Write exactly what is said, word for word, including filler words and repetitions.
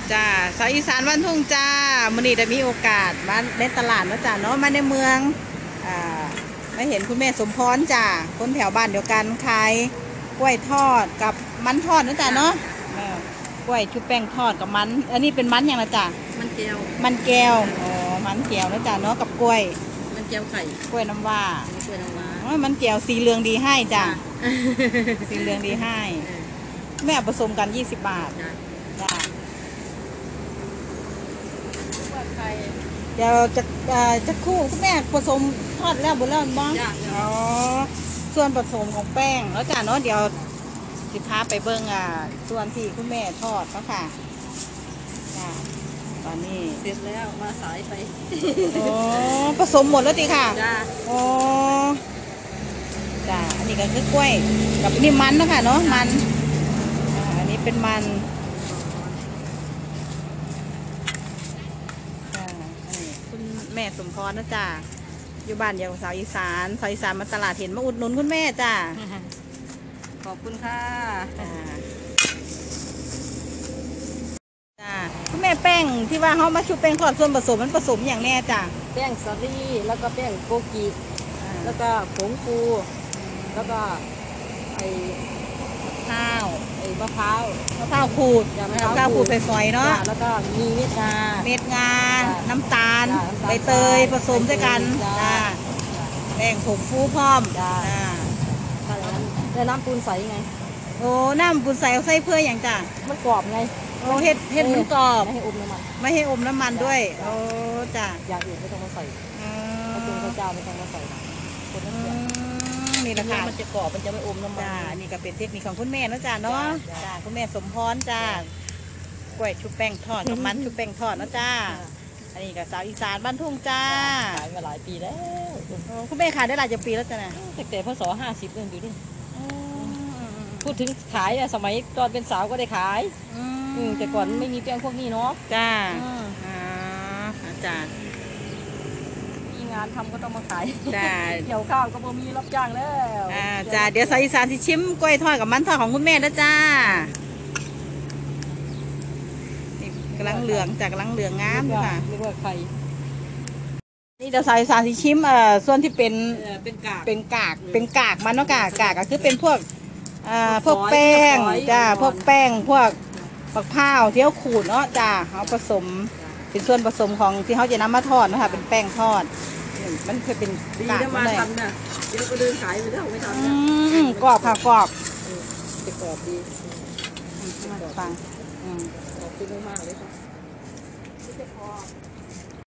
จ้าสาวอีสานบ้านทุ่งจ้ามื้อนี้ได้มีโอกาสมาในตลาดนะจ้าเนาะมาในเมืองอ่าไม่เห็นคุณแม่สมพรจ้าคนแถวบ้านเดียวกันขายกล้วยทอดกับมันทอดนะจ้าเนาะเออกล้วยชุบแป้งทอดกับมันอันนี้เป็นมันอย่างนะจ้ามันแก้วมันแก้วอ๋อมันแก้วนะจ้าเนาะกับกล้วยมันแก้วไข่กล้วยน้ำว้าไม่กล้วยน้ำว้าอ๋อมันแก้วสีเหลืองดีให้จ้าสีเหลืองดีให้แม่ผสมกันยี่สิบบาทจ้าเดี๋ยวจะจะคู่คุณแม่ผสมทอดแล้วบนแล้วบ้างอ๋อส่วนผสมของแป้งแล้วจ้ะเนาะเดี๋ยวสิพาไปเบิ้งอ่ะส่วนที่คุณแม่ทอดเนาะค่ะจ้ะตอนนี้เสร็จแล้วมาสายไปอ๋อผสมหมดแล้วติค่ะจ้าอ๋อจ้ะอันนี้ก็คือกล้วยกับนี่มันเนาะค่ะเนาะมันอันนี้เป็นมันแม่สมพรนะจ้าอยู่บ้านเดียวกับสาวอีสานสาวอีสานมาตลาดเห็นมาอุดหนุนคุณแม่จ้าขอบคุณค่ะจ้าจ้าคุณแม่แป้งที่ว่าเขามาชุบแป้งทอดส่วนผสมมันผสมอย่างแน่จ้าแป้งสาลี่แล้วก็แป้งโกกิแล้วก็ผงฟูแล้วก็ไอ้ข้าวไอ้มะพร้าวมะพร้าวขูดมะพร้าวขูดฝอยๆเนาะแล้วก็มีเม็ดงาเม็ดงาน้ำตาลใบเตยผสมด้วยกันจ้าแป้งผงฟูพร้อมจ้าแล้วน้ำปูนใสไงโอ้น้ำปูนใสเอาใส่เพื่ออย่างจ้ามันกรอบไงโอ้เห็ดเห็ดมันกรอบไม่ให้อมน้ำมันไม่ให้อมน้ำมันด้วยโอ้จ้าอย่างอื่นไม่ต้องมาใส่ข้าวต้มข้าวเจ้าไม่ต้องมาใส่คนนั้นเนี่ยนี่แหละค่ะมันจะกรอบมันจะไม่อมน้ำมันจ้านี่ก็เป็นเทคนิคของคุณแม่นะจ้าเนาะจ้าคุณแม่สมพรจ้ากล้วยชุบแป้งทอดกับมันชุบแป้งทอดนะจ้าอันนี้กับสาวอีสานบ้านทุ่งจ้าขายมาหลายปีแล้วคุณแม่ขายได้หลายปีแล้วจ้ะนะตั้งแต่พศห้าสิบเรื่องอยู่ดิพูดถึงขายสมัยตอนเป็นสาวก็ได้ขายแต่ก่อนไม่มีแป้งพวกนี้เนาะจ้าอ่าจ้ามีงานทำก็ต้องมาขายจ้าเกี่ยวข้าวก็บ่มีรับจ้างแล้วอ่าจ้าเดี๋ยวสาวอีสานที่ชิมกล้วยทอดกับมันทอดของคุณแม่นะจ้านี่กำลังเหลืองจากกำลังเหลืองงามค่ะเรียกว่าไข่นี่เดี๋ยวสาวอีสานที่ชิมเอ่อส่วนที่เป็นเป็นกากเป็นกากเป็นกากมันเนาะกากกากก็คือเป็นพวกอ่าพวกแป้งจ้าพวกแป้งพวกผักผ้าวที่เขาขูดเนาะจ้าเขาผสมเป็นส่วนผสมของที่เขาจะนำมาทอดนะคะเป็นแป้งทอดมันเคยเป็นกากมาทำนะเดี๋ยวก็เดินขายไปแล้วไม่ทำนะกรอบค่ะกรอบจะกรอบดีฟังขอบคุณมากเลยค่ะ